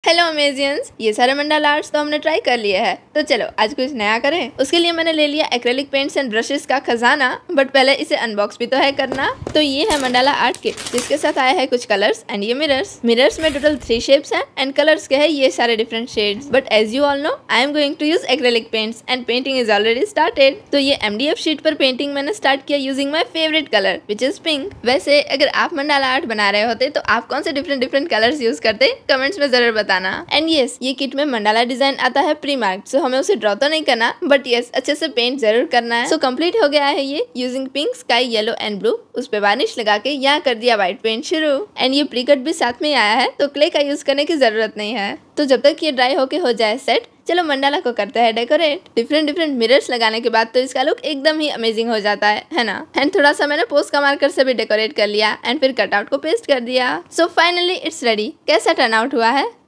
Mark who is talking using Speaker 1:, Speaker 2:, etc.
Speaker 1: Hello अमेजियंस, ये सारे mandala arts तो हमने ट्राई कर लिए हैं, तो चलो आज कुछ नया करें। उसके लिए मैंने ले लिया एक्रेलिक पेंट्स एंड ब्रशेस का खजाना, बट पहले इसे अनबॉक्स भी तो है करना। तो ये है मंडाला आर्ट किट, जिसके साथ आया है कुछ कलर्स एंड ये मिरर्स में टोटल 3 शेप्स हैं एंड कलर्स के है ये सारे different shades. But as you all know I am going to use acrylic paints and painting is already started. तो ये MDF शीट पर पेंटिंग मैंने स्टार्ट किया using my favourite colour which is pink. वैसे अगर आप मंडाला आर्ट बना रहे होते तो आप कौन से डिफरेंट कलर्स यूज करते, कमेंट्स में जरूर बताना। एंड यस, ये किट में मंडाला डिजाइन आता है प्री मार्क्ड, सो हमें उसे ड्रॉ तो नहीं करना, बट यस अच्छे से पेंट जरूर करना है। सो कंप्लीट हो गया है ये using pink, sky, yellow and blue. उस पे वार्निश लगा के यहाँ कर दिया व्हाइट पेंट शुरू। एंड ये प्री कट भी साथ में आया है, तो क्ले का यूज करने की जरूरत नहीं है। तो जब तक ये ड्राई होके हो जाए सेट, चलो मंडाला को करते हैं डेकोरेट। डिफरेंट मिरर्स लगाने के बाद तो इसका लुक एकदम ही अमेजिंग हो जाता है ना। एंड थोड़ा सा मैंने पोस्ट का मार्कर से भी डेकोरेट कर लिया एंड फिर कटआउट को पेस्ट कर दिया। So finally it's ready. कैसा टर्न आउट हुआ है?